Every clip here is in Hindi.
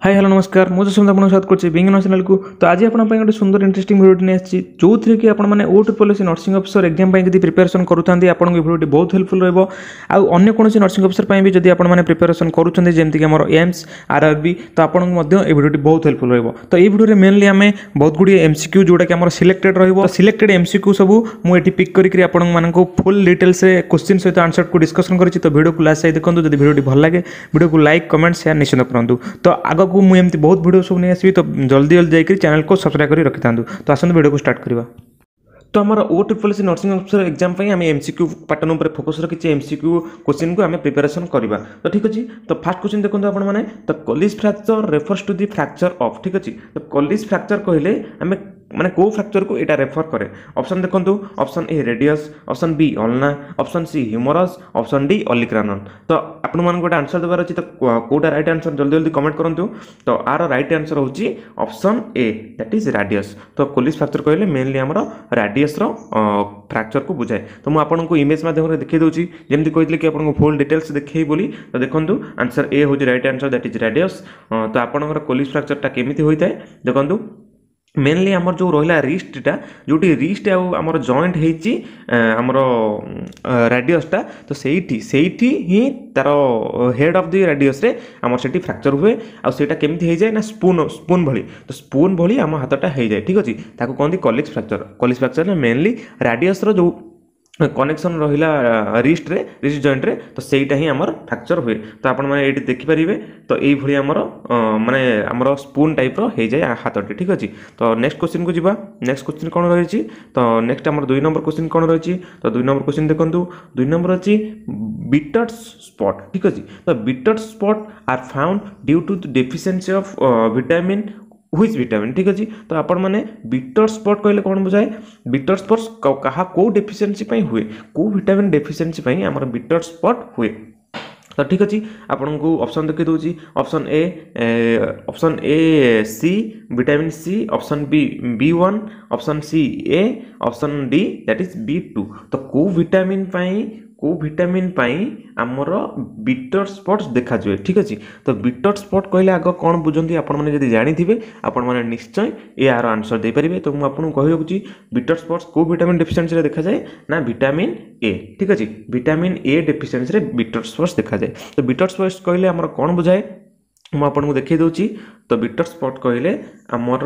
हाय हेलो नमस्कार मुझे सुंदर आपको स्वागत करछि बिंग चैनल को। तो आज आपन पय गोटे सुंदर इंटरेस्टिंग वीडियो ने आछि जो थ्री कि आपन माने O triple S nursing officer exam पय जदी प्रिपरेशन करूथांती आपन को वीडियो बहुत हेल्पफुल रहबो। आ अन्य कोनोसी नर्सिंग ऑफिसर पय भी जदी आपन माने प्रिपरेशन करूथांती जेमति कि हमर एम्स आरआरबी तो आपन को मध्य ए वीडियो बहुत हेल्पफुल रहबो। तो ए वीडियो रे मेनली हमें बहुत गुडी एमसीक्यू जोडा कि हमर सिलेक्टेड रहबो। तो सिलेक्टेड एमसीक्यू सब मु एटी पिक करी आपन माने को फुल डिटेल्स रे क्वेश्चन सहित आंसर को डिस्कशन करछि। तो वीडियो को लास्ट साइड देखंतु जदी वीडियो भल लागे वीडियो को लाइक कमेंट शेयर निश्चित करंतु। तो आगो को मु एमति बहुत वीडियो सब नहीं आसबि तो जल्दी जल्दी जाकर चैनल को सब्सक्राइब कर रखि था। तो आसंतु वीडियो को स्टार्ट करवा। तो आम O triple S nursing officer exam आम एमसीक्यू पैटर्न पर फोकस रखी एमसीक्यू क्वेश्चन को आम प्रिपरेशन करवा। तो ठीक अच्छे तो फास्ट क्वेश्चन देखो आप तो Colles fracture refers to the fracture of. ठीक अच्छे तो कॉलिज फ्रैक्चर कहले आम माने को फ्रैक्चर को एटा रेफर करे। ऑप्शन देखंतु option A radius, option B ulna, option C humerus, option D olecranon. तो आपण मान गोटे आंसर देबार अछि तो कोटा राइट आंसर जल्दी जल्दी कमेंट करंतु। तो आर राइट आंसर होची option A that is radius. तो कॉलिज फ्रैक्चर कहले मेनली हमरो रेडियस रो फ्रैक्चर को बुझाए। तो मु आपन को इमेज माध्यम रे देखै दोची जेमति कहितले कि आपन को फुल डिटेल्स देखै बोली। तो देखंतु आंसर ए होची right answer that is radius. तो आपन कॉलिज फ्रैक्चर टा केमिति होइताय देखंतु मेनली आमर जो रहा रिस्टा जोटी रिस्ट आमर जॉइंट होती आमर रेडियसटा तो सेठी ही तार हेड ऑफ द रेडियस रे आमर सेठी फ्रैक्चर हुए आटा केमती हो जाए ना स्पून भली। तो स्पून भली आम हाथटा हो जाए। ठीक अच्छे ताको कहते Colles fracture. Colles fracture mainly radius रो जो कनेक्शन रहा रिस्ट जॉइंट रे तो सेटा ही आमर फ्रैक्चर हुए। तो आपण माने एटी देखि परिबे तो एई भली आमर माने आमर स्पून टाइप रो हे जाय हाथटी। ठीक अछि तो नेक्स्ट क्वेश्चन को जिबा। नेक्स्ट क्वेश्चन कोन रहिछि तो नेक्स्ट आमर 2 नंबर क्वेश्चन कोन रहिछि तो 2 नंबर क्वेश्चन देखंतु 2 नंबर अछि बिटर्स स्पॉट। ठीक अछि तो Bitot's spot are found due to the deficiency of vitamin which vitamin. ठीक अच्छे तो आपण मैंने बिटर स्पॉट कहले कौन बुझाए बिटर स्पॉट कहा को डेफिशिएंसी पई हुए को विटामिन डेफिशिएंसी पई हमर बिटर स्पॉट हुए। तो ठीक अच्छे आपन को ऑप्शन देखि दोची option A C vitamin C, option B B1, option C A, option D that is B2। तो को विटामिन पाई आमर बिटर स्पॉट्स देखा जाए। ठीक अच्छे तो बिटर स्पॉट कहले आग कौन बुझंती आपण माने जदि जानि थिबे आपण माने निश्चय यार आंसर दे परिबे। तो मु आपन को कहि रखुची बिटर स्पॉट्स को विटामिन डेफिशिएंसी रे देखा जाए ना विटामिन ए। ठीक अच्छे विटामिन ए डेफिशिएंसी रे बिटर स्पॉट्स देखा जाए। तो बिटर स्पॉट्स कहले आमर कौन बुझाए मु आपन को देखै दोची। तो बिटर स्पॉट कहले आमर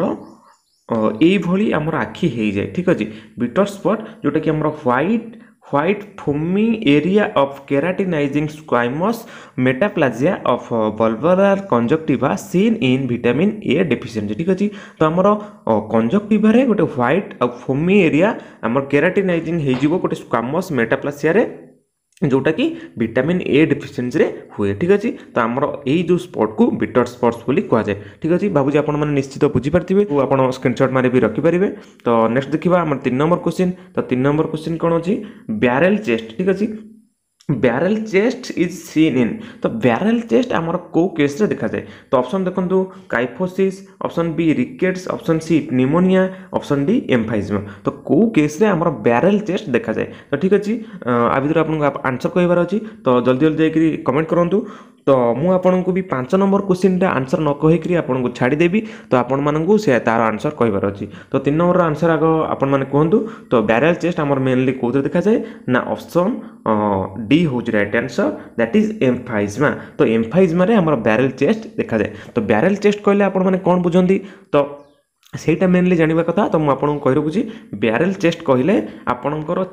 एई भली आमर आखि हे जाए। ठीक अच्छे बिटर स्पॉट जोटा कि आमर white foamy area of keratinizing squamous metaplasia of bulbar conjunctiva seen in vitamin A deficiency। ठीक अच्छे तो आमर कंजक्टिवा रे गोटे व्हाइट आ फोमी एरिया आमर केराटिनाइजिंग हे जिवो गोटे स्क्वामस मेटाप्लासिया रे जोटा कि विटामिन ए डेफिशिएंसी रे हुए। ठीक अच्छे तो आमर यही जो स्पॉट को बिटर स्पॉट्स बोली कह जाए। ठीक अच्छे भावुँ आप निश्चित बुझी पारे आप स्क्रीनशॉट मारे भी रखिपारे। तो नेक्स्ट देखा आम 3 नंबर क्वेश्चन। तो 3 नंबर क्वेश्चन कौन अच्छी बैरेल चेस्ट। ठीक अच्छे barrel chest is seen in. तो बैरेल चेस्ट आमर को केस रे देखा जाए। तो ऑप्शन देखंतु kyphosis, option B rickets, option C pneumonia, option D emphysema. तो को केस रे आमर बैरेल चेस्ट देखा जाए। तो ठीक अच्छे आ भीतर आपन आंसर कहबार अछि तो जल्दी जल्दी जाकरी कमेंट करंतु। तो मु आपन को भी 5 नंबर क्वेश्चन टा आंसर न कहिकरी आपन को छाड़ी देबी। तो आपन माननकु से तार आंसर कहबार अछि। तो 3 नंबर आंसर आगो आपन माने कहंतु। तो बैरेल चेस्ट आमर मेनली कोथि देखा जाए ना ऑप्शन डी हो right answer that is emphysema. तो एम्फाइजमा रे हमर बैरेल चेस्ट देखा जाए। तो बैरेल चेस्ट कहले आपण माने कोन बुझंती तो सेटा मेनली जानिबा कथा। तो मु आपन को कहि रखुची बैरेल चेस्ट कहले आपनकर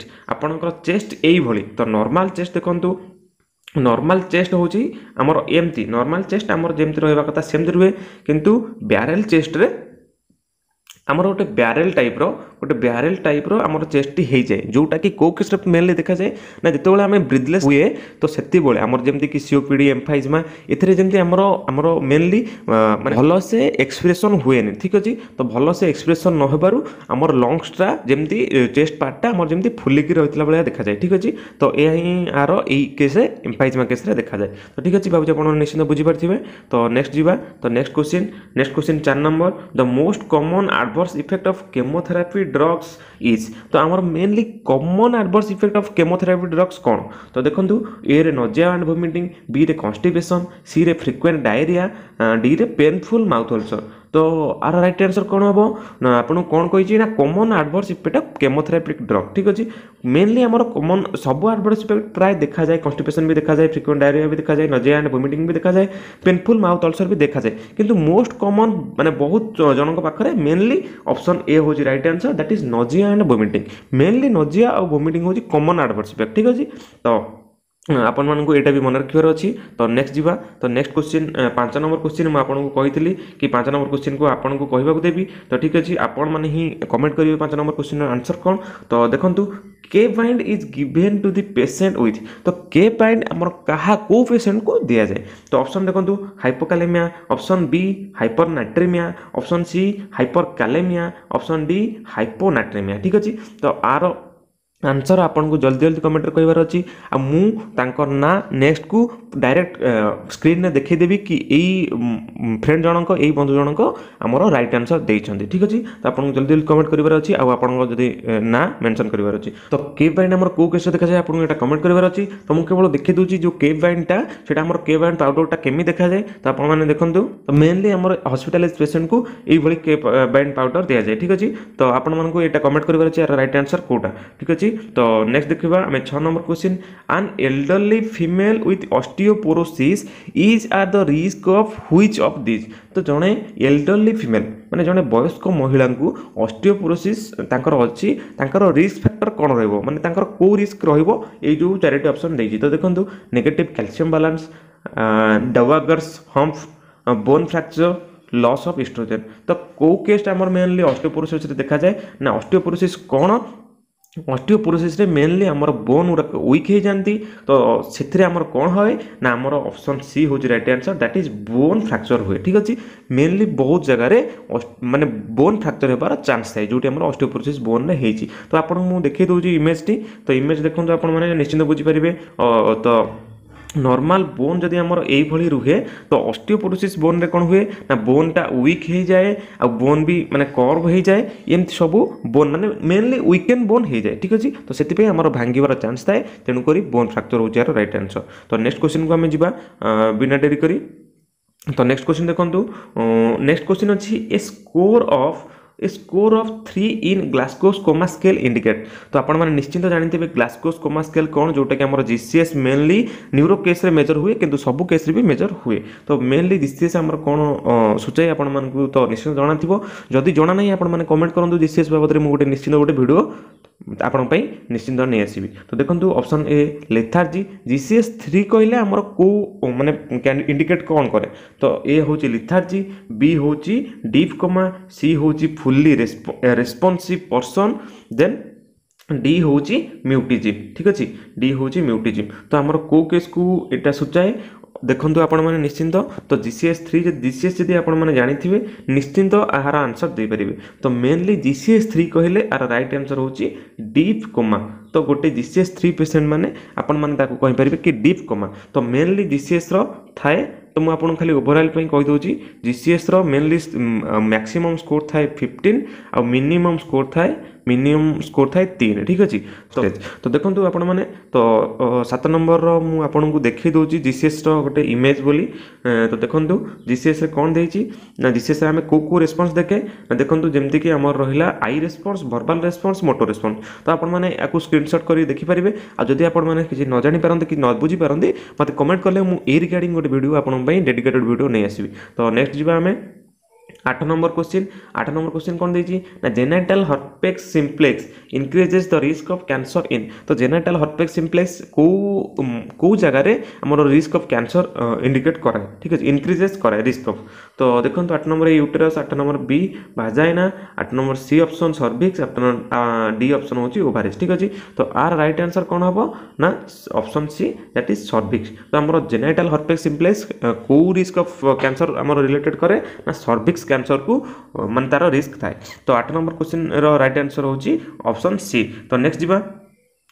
चेस्ट एई भली। तो नॉर्मल चेस्ट देखंतु नॉर्मल चेस्ट होची हमर एमती नॉर्मल चेस्ट हमर जेमती रहबा कथा सेमती रुहे किंतु बैरेल चेस्ट रे आमर गोटे बैरेल टाइप रो आमर चेस्ट हो जाए जोटा कि को केस मेनली देखा जाए ना जिते आम ब्रिथलेस हुए तो से आमर जमती कि सीओपीडी एम्फाइजमा एथिरे जमती आमर मेनली माने भल से एक्सप्रेशन हुए। ठीक अच्छे तो भल से एक्सप्रेशन न होबारु आमर लंग्सटा जमती चेस्ट पार्टटा आमर जमती फुलिकी रहितला भलिया देखा जाए। ठीक अच्छे तो यही आर यही केस एम्फाइजमा केस देखा जाए। तो ठीक अच्छे भाई आप निश्चित बुझी पारे। तो नेक्स्ट जीवा। तो next question 4 number the most common adverse effect of chemotherapy drugs is तो आमर mainly common adverse effect of chemotherapy drugs कौन तो देखंतु ए रे नोजिया एंड वोमिटिंग बी रे कॉन्स्टिपेशन सी रे फ्रिक्वेंट डायरिया डी रे पेनफुल माउथ अल्सर तो आर राइट आंसर कौन हम ना आपको कौन कही ना common adverse effect of chemotherapic drug ठीक अच्छे मेनली आमर कॉमन सब एडवर्स इफेक्ट प्राय देखा जाए कॉन्स्टिपेशन भी देखा जाए फ्रिक्वेंट डायरिया भी देखा जाए नोजिया एंड वोमिटिंग भी देखा जाए पेनफुल माउथ अल्सर भी देखा जाए किंतु मोस्ट कॉमन माने बहुत जनक पाखरे मेनली ऑप्शन ए हो right answer that is nausea and vomiting mainly nausea और वोमिटिंग हो कॉमन एडवर्स इफेक्ट ठीक अच्छे तो आपण मानक यहाँ भी मन रखार अच्छी तो नेक्स्ट जावा तो नेक्स्ट क्वेश्चन 5 नंबर क्वेश्चन मुझे आपको कही कि 5 नंबर क्वेश्चन को आपको कहवाक देवी तो ठीक अच्छे आपण मैंने ही कमेंट करेंगे 5 नंबर क्वेश्चन आंसर कौन तो देखो K bind is given to the patient with तो के बाइंड आमर क्या को पेशेंट को दि जाए तो ऑप्शन देखो hypokalaemia option B hypernatraemia option C hyperkalaemia option D hyponatraemia ठीक अच्छे तो आर आंसर आपन को जल्दी जल्दी कमेंट कहबार अच्छी आ मु तांकर ना नेक्स्ट को डायरेक्ट स्क्रीन में देखी देवी कि यही फ्रेंड जनक यही बंधु जनक आमर राइट आंसर देइछन्ती ठीक अछि तो आपन जल्दी जल्दी कमेंट करबार अच्छी आ आपन जदी ना मेंशन करबार अच्छी तो केव बाइंड आमर को केस देखा जाए आपन एटा कमेंट करबार अच्छी तो मु केवल देखि दूची जो केव बाइंडटा सेटा आमर केव बाइंड पाउडरटा केमी देखा जाए तो आपन माने देखंतु तो मेनली आमर हॉस्पिटलाइज पेशेंट को एई भली केव बाइंड पाउडर दिया जाए ठीक अछि तो आपन मानको एटा कमेंट करबार अच्छी राइट आंसर कोटा ठीक अछि तो नेक्स्ट देखिबा हमें 6 number question an elderly female with osteoporosis is are the risk of which of this तो जणे एल्डरली फीमेल माने जणे वयस्क महिला को ऑस्टियोपोरोसिस तांकर अछि तांकर रिस्क फैक्टर कोन रहइबो माने तांकर को रिस्क रहइबो ए जो चारिटी ऑप्शन देछि तो देखंतु negative calcium balance dowager's hump bone fracture loss of oestrogen तो को केस हमर मेनली ऑस्टियोपोरोसिस रे देखा जाए ना ऑस्टियोपोरोसिस कोन ऑस्टियोपोरोसिस रे मेनली हमर बोन गुडा वीक हो जाती तो से आमर कौन हुए ना आमर ऑप्शन सी हूँ right answer that is bone fracture हुए ठीक अच्छे मेनली बहुत जगह माने बोन फ्रैक्चर होबार चांस थाए जो ऑस्टियोपोरोसिस बोन रे होती तो आपको मुझे देखी दूसरी इमेज टी तो इमेज देखो आप निश्चिंत बुझीपारे तो नॉर्मल बोन जदि आमर यही रुहे तो ऑस्टियोपोरोसिस बोन रे कौन हुए ना बोनटा वीक हो जाए आ बोन भी माने कर्व हो जाए एमती सब बोन माने मेनली वीकेंड बोन हो जाए ठीक अच्छे तो से आमर भांगार चांस थाए तेणुक बोन फ्रैक्चर हो यार राइट आंसर तो नेक्स्ट क्वेश्चन को आम जा बिना डेरी करी तो नेक्स्ट क्वेश्चन देखो नेक्स्ट क्वेश्चन अच्छी a score of 3 in Glasgow coma scale indicate तो आपण माने निश्चिंत जानते ग्लासगो स्कोमा स्केल कौन जोटा कि आमर जीसीएस मेनली न्यूरो केस रे मेजर हुए किंतु सब केस रे भी मेजर हुए तो मेनली जीसीएस आमर कौन सूचाए आपण मानकु तो निश्चिंत जाना थिबो जदि जाना नहीं आपण माने कमेंट करंतु जीसीएस बाबत रे मु गोटे निश्चिंत गोटे वीडियो आपण पई निश्चिंत नहीं आसीबी तो देखंतु ऑप्शन ए लेथार्जी जीसीएस 3 कहले हमर को माने इंडिकेट कौन करे तो ए होची लेथार्जी बी होची डीप कोमा सी होची fully responsive person then D होची म्यूटिजिम ठीक अच्छे डी होची म्यूटिजिम तो हमर को केस को एटा सूचाए देखंतु आपण माने निश्चिंत तो जीसीएस 3 जीसीएस जदि आपण माने जानि थिबे निश्चिंत आहार आंसर दे परिबे तो मेनली जीसीएस 3 कहले आर राइट आंसर होची डीप कोमा तो गोटे जीसीएस 3 पेशेंट माने आपण माने ताको कहि परिबे कि डीप कोमा तो मेनली जीसीएस रो थाए तो मुझे आपको खाली ओवरऑल कही दूसरी जीसीएस रो मेनली मैक्सिमम स्कोर थाए 15 आ मिनिमम स्कोर थाए 3 ठीक अच्छे तो देखो आपण मैंने तो 7 नंबर रो मु आपको देखी दूसरी जीसीएस रो गोटे इमेज बोली तो देखो जीसीएस रे कौन देछि ना जीसीएस रे हमें को रेस्पॉन्स देखे ना देखो जमती कि आमर रहिला eye response verbal response motor response तो आपण मैंने आपको स्क्रीनशॉट कर देखि पारिबे आ जदि आपण मैंने किसी न जानि पारंते कि न बुझी पारंते मते कमेंट करले मु ए रिगार्डिंग गोटे वीडियो आपण डेडिकेटेड वीडियो नहीं आसबी तो नेक्स्ट जीवा हमें 8 नंबर क्वेश्चन कौन देछि ना genital herpes simplex increases the risk of cancer in तो जेनिटल हर्पेक्स सिम्प्लेक्स को जगह रे हमर रिस्क ऑफ कैंसर इंडिकेट कराए ठीक है इंक्रीजेस कराए रिस्क ऑफ तो देखो 8 number uterus 8 number B vagina 8 number C option cervix 8 number D option होची ओवारिस ठीक अछि तो आर राइट आंसर कौन हबो ना option C that is cervix तो हमर जेनिटल हर्पेक्स सिम्प्लेक्स को रिस्क ऑफ कैंसर हमर रिलेटेड करे ना सर्विक्स कैंसर को मन तार रिस्क थाए तो 8 नंबर क्वेश्चन रो राइट आंसर होची ऑप्शन सी तो नेक्स्ट जीवा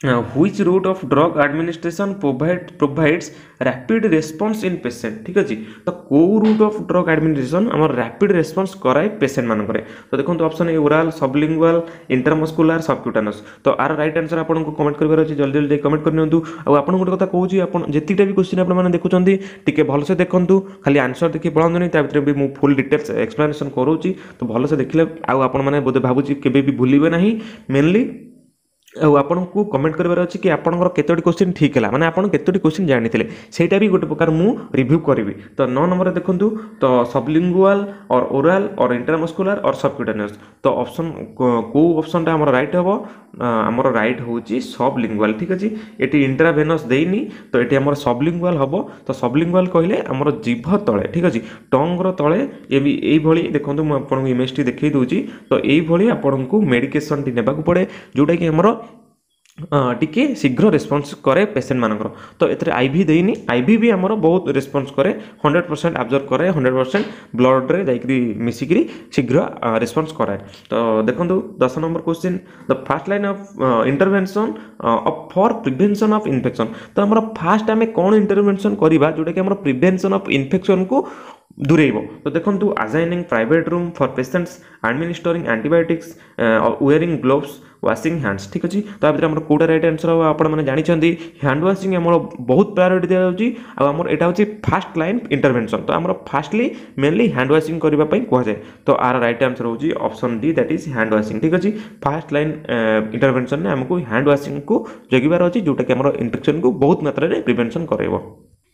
which route of drug administration provides rapid response in patient ठीक अछि तो को रूट ऑफ ड्रग एडमिनिस्ट्रेशन हमर रैपिड रेस्पॉन्स कराए पेशेंट मान करे तो देखो option A oral sublingual intermuscular subcutaneous तो आर राइट आंसर आपन को कमेंट करबार अछि जल्दी जल्दी कमेंट कर नियंतु आ आपन गोटे कथा कहूची आपन जेतिटा भी क्वेश्चन आपन माने देखुचंदी टिके भल से देखंतु खाली आंसर देखि पळंदुनी ता भितर भी मु फुल डिटेल्स एक्सप्लेनेशन करूची तो भल से देखिले आ आपन माने बोधे भाबुची केबे भी भूलिबे नाही मेनली आपन को कमेंट करार अच्छी कि आपंकर केतोटी क्वेश्चन ठीक है माने आपन केतोटी क्वेश्चन जानी सेटा भी गोटे प्रकार मु रिव्यू करी तो 9 नंबर देखु तो सबलिंगुअल और ओरल और इंटरमस्कुलर और सबक्यूटानियस तो ऑप्शन को ऑप्शन टा हमर राइट हबो हमर राइट होची सबलिंगुअल ठीक अछि एटी इंट्रावेनस देइनी तो एटी हमर सबलिंगुअल हबो तो सबलिंगुअल कहले हमर जीभ तळे ठीक अछि टंग रो तळे एई भली देखंतु मु आपन इमेज टी देखै दोची तो एई भली आपन को मेडिकेशन टी नेबा को पड़े जोटा कि हमर टिके शीघ्र रेस्पॉन्स करे पेशेंट मानकर तो एतरे आईवी देइनी आईवी भी हमर बहुत रेस्पॉन्स करे 100% ऑब्जर्व करे 100% ब्लड रे जाइकरी मिसिकरी शीघ्र रेस्पॉन्स करे तो देखंतु 10 number question the first line of intervention for prevention of infection तो हमर फास्ट हमें कोन इंटरवेंशन करिबा जोटा कि हमर प्रिवेंशन ऑफ इन्फेक्शन को दूरेब तो देखो assigning private room for patients administering antibiotics wearing gloves washing hands ठीक अच्छे तो आ भर कौटा राइट आंसर हम आप जानते हैंड वाशिंग आम बहुत प्रायोरिटी दिया आमर यहाँ हूँ फास्ट लाइन इंटरवेंशन तो आम फास्टली मेनली हैंड वाशिंग करने कहुए तो आर राइट आंसर हूँ option D that is hand washing ठीक अच्छे फास्ट लाइन इंटरवेंशन में आमको हैंड वाशिंग को जगिबार अच्छी जोटा कि इन्फेक्शन को बहुत मात्रा में प्रिवेंशन करेब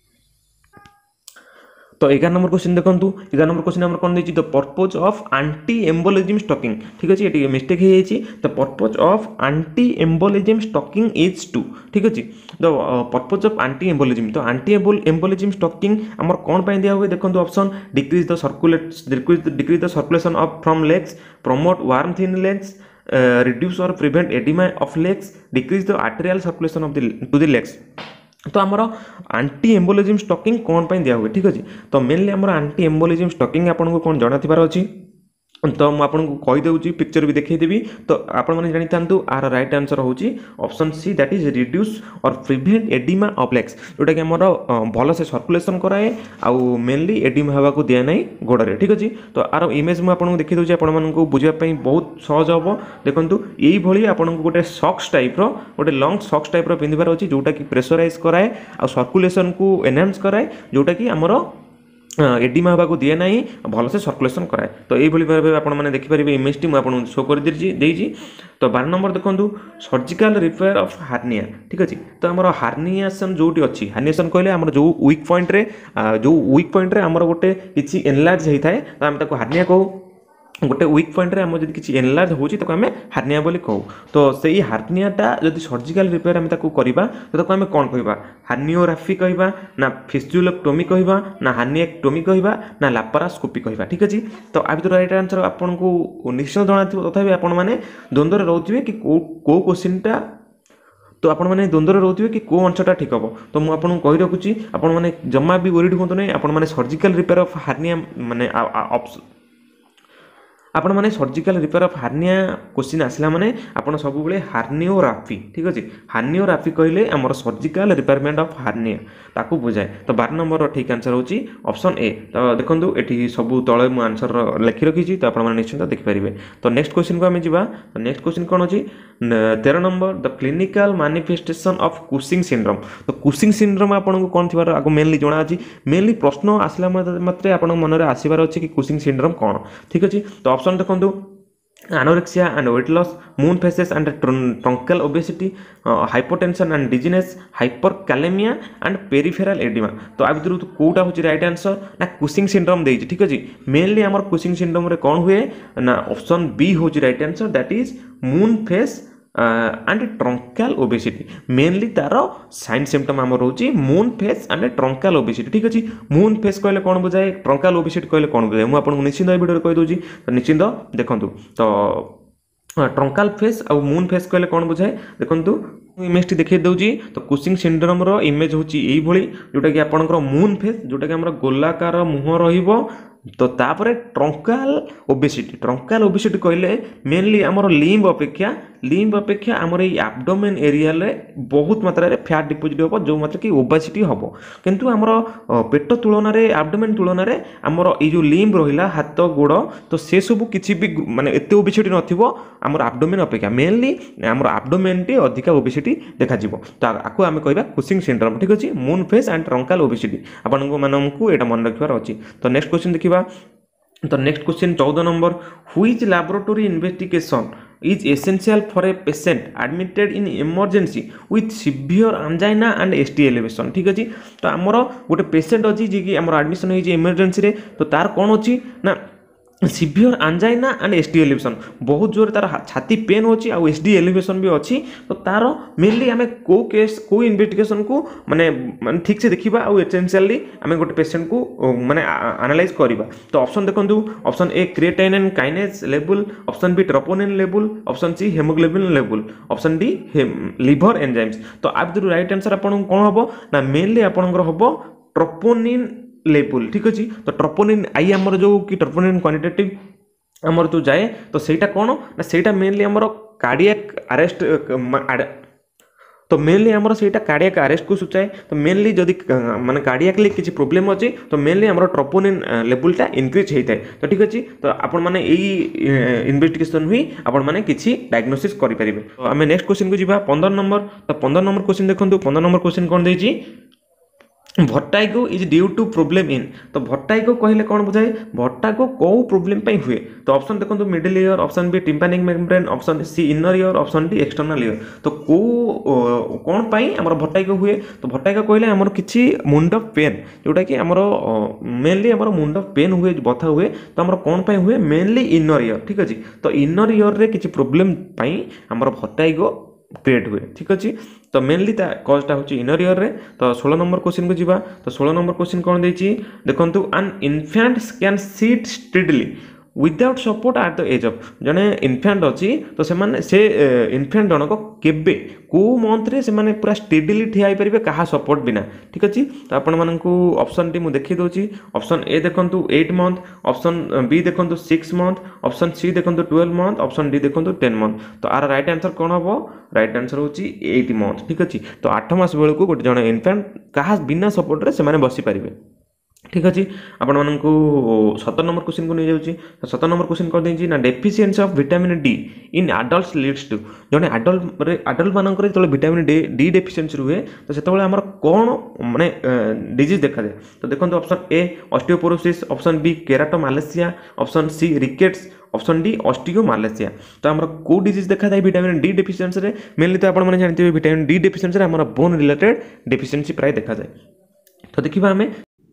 तो 11 नंबर क्वेश्चन देखो 11 नंबर क्वेश्चन हमर कोन the purpose of anti embolism stocking ठीक अछि एटी मिस्टेक हे जाइछि the purpose of anti embolism stocking is to ठीक अछि the purpose of anti embolism तो एंटी एम्बोलिज्म स्टॉकिंग हमर कोन पय दिया होय देखो option decrease the circulation of from legs promote warm thin legs reduce और prevent oedema of legs decrease the arterial circulation of the to the legs तो आमर एंटी एम्बोलिज्म स्टॉकिंग कौन पे दिया हुए ठीक अच्छे तो मेनली आमर एंटी एम्बोलिज्म स्टॉकिंग आपको कौन जाना थिबार अछि तो मुझे आपको कहीदेवी पिक्चर भी देखईदेवी तो आप जानी था आर राइट आंसर हूँ option C that is reduce और प्रिवेंट एडिमा ऑफ लेग्स जोटा कि आमर भल से सर्कुलेशन कराए आउ मेनली एडिमा हवा को दिया ना गोड़े ठीक अच्छे तो आर इमेज मुझे आपको देखी दूसरी आपको बुझापी बहुत सहज हम देखो ये आपको गोटे सॉक्स टाइप गोटे लंग सॉक्स टाइप पिंधार अच्छी जोटा कि प्रेसराइज कराए आ सर्कुलेशन को एनहांस कराए जोटा कि आमर एडिमा हवा को दिए ना भल से सर्कुलेशन कराए तो ये भाव आपने देखिपारे इमेज टी मुझे शो कर देजी तो 12 नंबर देखो सर्जिकल रिपेयर ऑफ हार्निया ठीक अच्छे तो आम हार्निएशन जो अच्छी हार्निएशन कहले आम जो वीक पॉइंट रे आमर गोटे किसी एनलार्ज होता है तो आम हार्निया कहू गोटे वीक पॉइंट रे आम जब किसी एनलार्ज होची तो आम हार्निया बोली कहू तो सही हार्नियाटा जब सर्जिकल रिपेयर आम करवा तो आम कौन कहवा हार्नियोग्राफी कहवा ना फिस्टुलेक्टोमी कहवा ना हार्निएक्टोमी कहवा ना लापारोस्कोपी कहवा ठीक अच्छे तो आ भर राइट आंसर आपको निश्चय जना तथापि आपण मैंने द्वंद्व रोचे कि कौ क्वेश्चनटा तो आपण मैंने द्वंद्व रोचे कि कौ अंशटा ठीक हम तो मुझे आपको कही रखुच्छी आपण मैंने जमा भी वरीड हूँ ना आपण मैंने सर्जिकल रिपेयर ऑफ हार्निया माने आपण मैंने surgical repair of hernia question आसला माने आपण सब बेले हार्नियोग्राफी ठीक अच्छे हार्नियोग्राफी कहले आमर सर्जिकल रिपेयरमेंट ऑफ हार्निया ताकू बुझाए तो 12 नंबर ठीक आंसर होची ऑप्शन ए तो देखो ये सब तले मु आंसर लिखि रखी तो आप निश्चिंत देखिपारे तो नेक्स्ट क्वेश्चन को आम जा तो नेक्स्ट क्वेश्चन कौन अच्छी 13 number the clinical manifestation of Cushing syndrome तो कुशिंग सिंड्रोम आपको कौन थी आगे मेनली जना अच्छी मेनली प्रश्न आसला मात्रे आप मन में आसबार अच्छी कि कुशिंग सिंड्रोम कौन ठीक अच्छे तो ऑप्शन देखो anorexia and weight loss, moon phases and truncal obesity, hypotension and dizziness, hyperkalemia and peripheral edema तो आ भर कौटा हूँ राइट आंसर ना कुशिंग सिंड्रोम देजी ठीक अच्छे मेनली आम कुशिंग सिंड्रोम रे कौन हुए ना ऑप्शन बी हूँ right answer that is moon face and truncal obesity mainly तार साइन सिम्पटम आम रोचे moon face and truncal obesity ठीक अच्छे मून फेस कहले कौन बुझाए ट्रंकाल ओबेसिटी कहले कौन बुझाए मुझे निश्चिंत भिडियो कहीदे तो निश्चिंत देखो तो ट्रंकाल फेस और मून फेस कहले कौन बुझाए देखो इमेज टी देखिए दूसरी तो कुशिंग सिंड्रोम रो इमेज हूँ ये जोटा कि आपंकर मून फेस जोटा कि गोलाकार मुह रहिबो तो तापर ट्रंकाल ओबेसिटी कहले मेनली आमर लिम्ब अपेक्षा लिम्फ अपेक्षा आमर ये एब्डोमेन एरिया रे बहुत मात्रा रे फैट डिपोजिट हो जो मात्रा कि ओबेसिटी हम किंतु आमर पेट तुलन में एब्डोमेन तुलन में आमर ये जो लिम्फ रहा हाथ गोड़ तो से सब किसी भी माने एत ओबेसिटी नथिबो आमर एब्डोमेन अपेक्षा मेनली आमर एब्डोमेन टी अधिक ओबेसिटी देखा जिवो तो आको आमे कहबा कुशिंग सिंड्रोम ठीक अछि moon face and truncal obesity आपन मानकू एटा मन रखिबार अछि तो नेक्स्ट क्वेश्चन देखिबा तो next question 14 number which laboratory investigation is essential for a patient admitted in emergency with severe angina and ST elevation ठीक अछि तो हमरो गोटे पेशेंट अछि जे कि हमरो एडमिशन होई जे इमरजेंसी रे तो तार कोन अछि ना severe angina and ST elevation बहुत जोर तार छाती पेन होची आ एसडी एलिवेशन भी अच्छी तो तार मेनली आम को केस को इन्वेस्टिगेशन को माने ठीक से देखा आ एसेंशियली आम गोटे पेशेंट को माने एनालाइज करवा तो ऑप्शन देखो option A creatinine kinase level option B troponin level option C haemoglobin level option D liver enzymes तो आप जो राइट आंसर आपन कौन हम ना मेनली आपनकर हम ट्रोपोनिन लेवल ठीक अच्छे तो ट्रोपोनिन आई आमर जो कि ट्रोपोनिन क्वांटिटेटिव आमर जो जाए तो सेटा कौन ना सेटा मेनली आमर कार्डियक अरेस्ट तो मेनली आमर सेटा कार्डियक अरेस्ट को सूचाए तो मेनली जदि माने कार्डियकली किसी प्रोब्लेम अच्छी तो मेनली आमर ट्रोपोनिन लेवलटा इंक्रीज होता है तो ठीक अच्छे तो आपण मैंने यही इन्वेस्टिगेशन हुई आपण मैंने किसी डायग्नोसिस करें तो आम नेक्स्ट क्वेश्चन को जी 15 नंबर तो 15 नंबर क्वेश्चन देखो 15 नंबर क्वेश्चन कौन देती vertigo is due to problem in तो भट्टाइगो कहले कौन बुझाए भट्टाइगो कौ प्रोब्लेम पे हुए तो ऑप्शन देखो middle ear option B tympanic membrane option C inner ear option D external ear तो को कौन पाई हमर भट्टाइगो हुए तो भट्टाइगो कहले हमर किछि मुंड पेन जोटा कि हमर मेनली हमर मुंड पेन हुए बथा हुए तो हमर कौन पाई हुए मेनली इनर ईयर ठीक अछि तो इनर ईयर रे किछि प्रोब्लेम पाई हमर भट्टाइगो क्रिएट हुए ठीक अच्छे तो मेनली कजटा हूँ इनर ईयर रे तो 16 नंबर क्वेश्चन को जीवा तो 16 नंबर क्वेश्चन कौन देती देखो an infant can sit steadily without support at the age of जने इनफैंट अच्छी तो से इनफैंट जनक केबे को मंथ रे से माने पूरा स्टेडली ठिया पारे कहा सपोर्ट बिना ठीक अच्छे तो आपण मानकू ऑप्शन टी मु देखि दोची ऑप्शन ए देखंतु 8 मंथ ऑप्शन बी देखंतु 6 मंथ ऑप्शन सी देखंतु 12 मंथ ऑप्शन डी देखंतु 10 मंथ तो आर राइट आंसर कौन हम राइट आंसर होची 8 मंथ ठीक अच्छे तो 8 मास बेलू गोटे जन इनफैंट कहा बिना सपोर्ट रे से माने बसी पारिबे ठीक अच्छे आपण मानकू 17 नंबर क्वेश्चन को नहीं जाउची 17 नंबर क्वेश्चन कर देछि ना deficiency of vitamin D in adults leads to जने एडल्ट मानकर जेतले विटामिन डी डेफिशिएंसी रुहे तो सेतबेले हमर कोन माने डिजीज देखा जाए तो देखंतु option A osteoporosis option B keratomalacia option C rickets option D osteomalacia तो हमर को डिजीज देखा जाए विटामिन डी डेफिशिएंसी रे मेनली तो आपण माने जानथिबे विटामिन डी डेफिशिएंसी रे हमर बोन रिलेटेड डेफिशिएंसी प्राय देखा जाए तो देखिबा हमें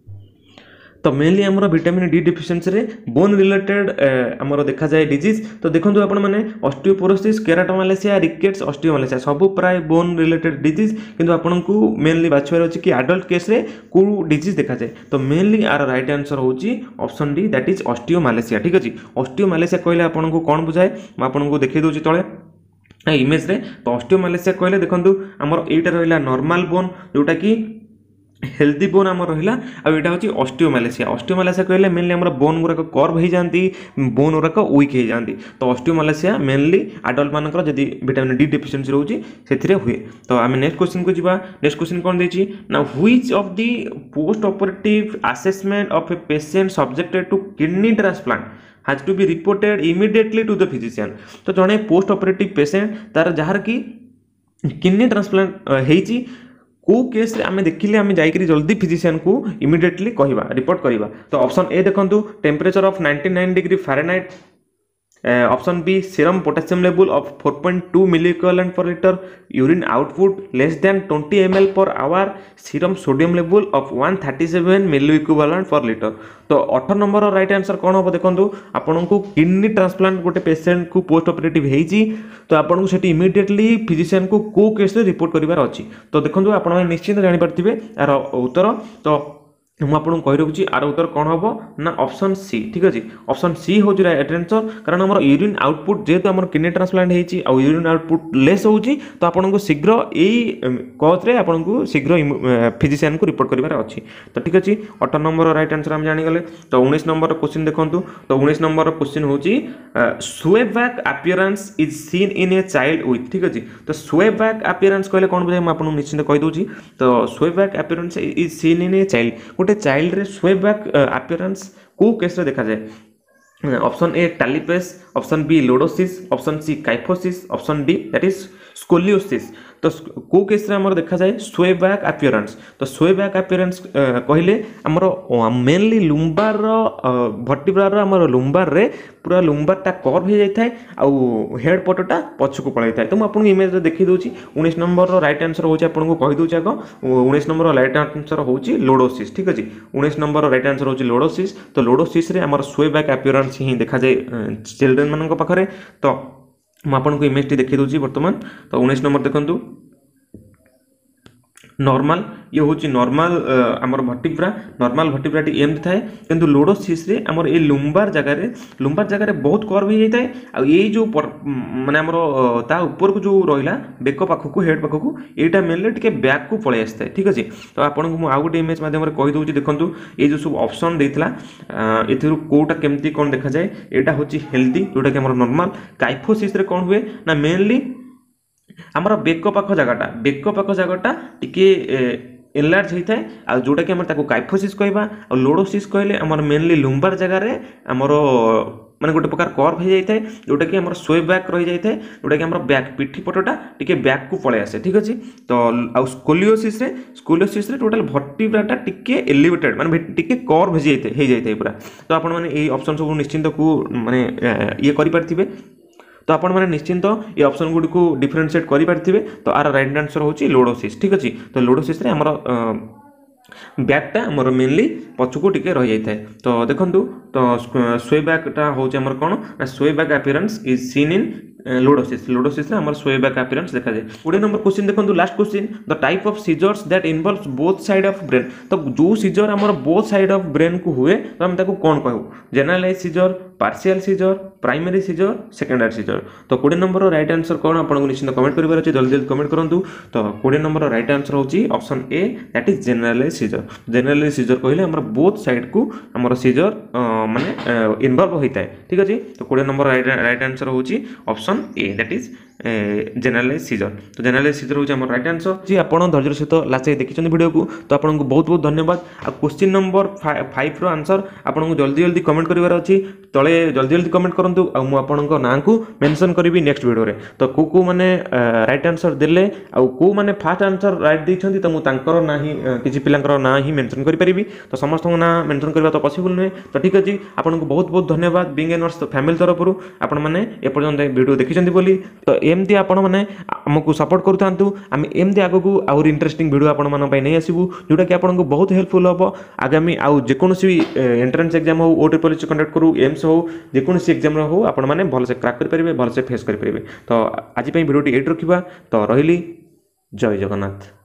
तो मेनली आमर विटामिन डी डेफिशिएंसी रे बोन रिलेटेड आमर देखा जाए डिजीज तो देखंतु आपण माने ऑस्टियोपोरोसिस केराटोमालेशिया रिकेट्स ऑस्टियोमालेशिया सब प्राय बोन रिलेटेड डिजीज किंतु आपनकू मेनली बाछवार अछि कि एडल्ट केस रे को डिजीज देखा जाए तो मेनली आर राइट आंसर होची option D that is osteomalacia ठीक अछि ऑस्टियोमालेशिया कहले आपनकू कोन बुझाए म आपनकू देखै दोची तळे इमेज रे तो ऑस्टियोमालेशिया कहले देखंतु हमर एटा रहला नॉर्मल बोन जोटा कि हेल्दी बोन आम रहा आटा हूँ ऑस्टियोमालेशिया कहले मेनली आम बोन गुराक कर्व हो जाती बोन गुराक वीक हो जाती तो ऑस्टियोमालेशिया मेनली एडल्ट मानकर जदि विटामिन डी डेफिशिएंसी रोचे से हुए तो आम नेक्स्ट क्वेश्चन को जीवा नेक्स्ट क्वेश्चन कौन देती ना which of the post operative assessment of a patient subjected to kidney transplant has to be reported immediately to the physician तो जड़े पोस्ट ऑपरेटिव पेशेंट तार जार कि किडनी ट्रांसप्लांट होती को केस रे आमे देखिले आमे जाइकरी जल्दी फिजिशियन को इमिडिएटली कहवा रिपोर्ट करवा तो ऑप्शन ए देखंतु temperature of 99 degree Fahrenheit option B serum potassium level of 4.2 milli equivalent per litre urine output less than 20 ml per hour serum sodium level of 137 milli equivalent per litre तो 18 नंबर राइट आंसर कौन हम देखो आपन को किडनी ट्रांसप्लांट गोटे पेशेंट को पोस्ट ऑपरेटिव होती तो आपन को सेठी इमिडिएटली फिजिशियन को केस रे रिपोर्ट करिवार अछि तो देखो आप निश्चित जानि पारथिबे यार उत्तर तो ମୁଁ ଆପଣଙ୍କୁ କହି ରଖୁଛି ଆର ଉତ୍ତର କ'ଣ ହେବ ନା ଅପସନ୍ ସି। ଠିକ୍ ଅଛି, ଅପସନ୍ ସି ହେଉଛି ରାଇଟ୍ ଆନ୍ସର। କାରଣ ଆମର ୟୁରିନ୍ ଆଉଟପୁଟ୍ ଯେହେତୁ ଆମର କିଡନୀ ଟ୍ରାନ୍ସପ୍ଲାଣ୍ଟ ହେଇଛି ଆଉ ୟୁରିନ୍ ଆଉଟପୁଟ୍ ଲେସ୍ ହେଉଛି, ତ ଆପଣଙ୍କୁ ଶୀଘ୍ର ଏଇ କଜ୍ରେ ଆପଣଙ୍କୁ ଶୀଘ୍ର ଫିଜିସିଆନକୁ ରିପୋର୍ଟ କରିବାର ଅଛି। ତ ଠିକ୍ ଅଛି, 18 ନମ୍ବର ରାଇଟ୍ ଆନ୍ସର ଆମେ ଜାଣିଗଲେ। ତ 19 ନମ୍ବର କ୍ୱେଶ୍ଚିନ୍ ଦେଖନ୍ତୁ। ତ 19 ନମ୍ବର କ୍ୱେଶ୍ଚିନ୍ ହେଉଛି swayback appearance is seen in a child with. ଠିକ୍ ଅଛି, ତ ସ୍ୱେବାକ୍ ଆପିୟରାନ୍ସ କହିଲେ କ'ଣ ବୁଝାଏ ମୁଁ ଆପଣଙ୍କୁ ନିଶ୍ଚିନ୍ତ କହିଦେଉଛି। ତ swayback appearance is seen in a child, ଗୋଟେ ଚାଇଲ୍ଡରେ ସ୍ୱେବାକ୍ ଆପିୟରାନ୍ସ କେଉଁ କେସ୍ରେ ଦେଖାଯାଏ? Option A talipes, option B lordosis, option C kyphosis, option D that is scoliosis. तो को केस रे हमर देखा जाए स्वेबैक अपीयरेंस। तो स्वेबैक अपीयरेंस कहले हमर मेनली लुम्बार वर्टिब्रा रो हमर लुम्बार रे पूरा लुम्बार ता कर्व हो जाय थाए आ हेड पटटा पछकु पळाय थाए। तो म आपन इमेज रे देखि दोची 19 नंबर रो राइट आंसर होची आपन को कहि दोची आगो 19 नंबर रो राइट आंसर होची लोडोसिस। ठीक अछि, 19 नंबर रो राइट आंसर होची लोडोसिस। तो लोडोसिस रे हमर स्वेबैक अपीयरेंस ही देखा जाए चिल्ड्रन मानन को पाखरे। तो म आपन को इमेज टी देखि दोची वर्तमान। तो 19 नंबर देखंतु नॉर्मल, ये हूँ नॉर्मल आमर भर्टिब्रा। नॉर्मल भर्टिब्राटी एमती थाए, किंतु लोडोसिस रे आमर ए लुम्बार जगह बहुत कर्व हो जाए। आ ये जो माने आमर ता ऊपर को जो रहिला बेक पाखकु हेड पाखकु एटा मेनली टिके बैक को पळे आस्ते। ठीक अछि, तो आपन को मु आ गुटे इमेज माध्यम रे कहि दोची देखंतु ए जो सब ऑप्शन देथिला एथिरु कोटा केमती कोन देखा जाए। एटा होची हेल्दी जोटा कि आमर नॉर्मल। काइफोसिस रे कोन हुए ना मेनली आमर बेक पाख जगहटा टिके एनलार्ज होता है आ जोटा कि आमर ताको काइफोसिस कहबा। आ लोडोसिस कहले आमर मेनली लुम्बार जगह रे आमर माने गोटे प्रकार कर्व हो जाए जोटा कि आमर स्वेबैक रही जाए जोटा कि आमर बैक पिठी पटटा टिके बैक को पळे आसे। ठीक अछि, तो आ स्कोलियोसिस रे टोटल भर्टिब्राटा टिके एलिवेटेड माने टिके कर्व हो जाए पूरा। तो आपण माने ए ऑप्शन सब निश्चिंत को माने ये करि पारथिबे। तो आपण मैंने निश्चिंत ये ऑप्शन गुडी को डिफरेंशिएट करि पारथिबे। तो आर राइट आंसर होची लोडोसिस। ठीक अछि, तो लोडोसिस रे हमर बैकटा हमर मेनली पछकु टिके रहि जाय थाए। तो देखंतु तो स्वेबैकटा होची हमर कोन ना swayback appearance is seen in lordosis. Lordosis रे हमर स्वेबैक अपीयरेंस देखा जाय। 20 नंबर क्वेश्चन देखंतु last question the type of seizures that involves both side of brain. तो जो सीजर हमर बोथ साइड ऑफ ब्रेन को हुए तो हम ताको कोन कहू? Generalise seizure, partial seizure, primary seizure, secondary seizure. तो 20 नंबर राइट आंसर कोन आपन को निश्चित कमेंट करिवार अछि, जल्दी जल्दी कमेंट करंतु। तो 20 नंबर राइट आंसर होची option A that is generalise seizure. Generalise seizure कहले हमर बोथ साइड को हमर सीजर माने इन्वॉल्व होइता है। ठीक अछि, तो 20 नंबर राइट आंसर होची option A that is generalise seizure. तो जनरलाइज सीजर होची हमर राइट आंसर। जी आपण धैर्य सहित लास्ट देखिछन वीडियो को, तो आपण को बहुत बहुत धन्यवाद। आ क्वेश्चन नंबर 5 रो आंसर आपण को जल्दी जल्दी कमेंट करिवार अछि, तळे जल्दी जल्दी कमेंट करंतु। आ मु आपण को नाम को मेंशन करबी नेक्स्ट वीडियो रे। तो को माने राइट आंसर देले आ को माने फर्स्ट आंसर राइट दैछंती, तो मु तांकर नाही किछि पिलांकर ना ही मेंशन करि परिबी। तो समस्त ना मेंशन करबा तो पॉसिबल नै। तो ठीक अछि, आपण को बहुत बहुत धन्यवाद बिंग एनर्स फैमिली तरफरु आपण माने ए पर्यंत वीडियो देखिछंती बोली। तो एमती आपण माने हमकु सपोर्ट करथांतु। आम एमती आगो को और इंटरेस्टिंग वीडियो आपण माने पय नै आसीबु जोटा कि आपण को बहुत हेल्पफुल हो आगामी आउ जे कोनोसी एंट्रेंस एग्जाम हो ओ ट्रिपल एस कंडक्ट करू एम्स हो जे कोनोसी एग्जाम हो आपण माने भल से क्रैक कर परिबे, भल से फेस कर परिबे। तो आज पय वीडियो टी एट रखिबा। तो रहिली, जय जगन्नाथ।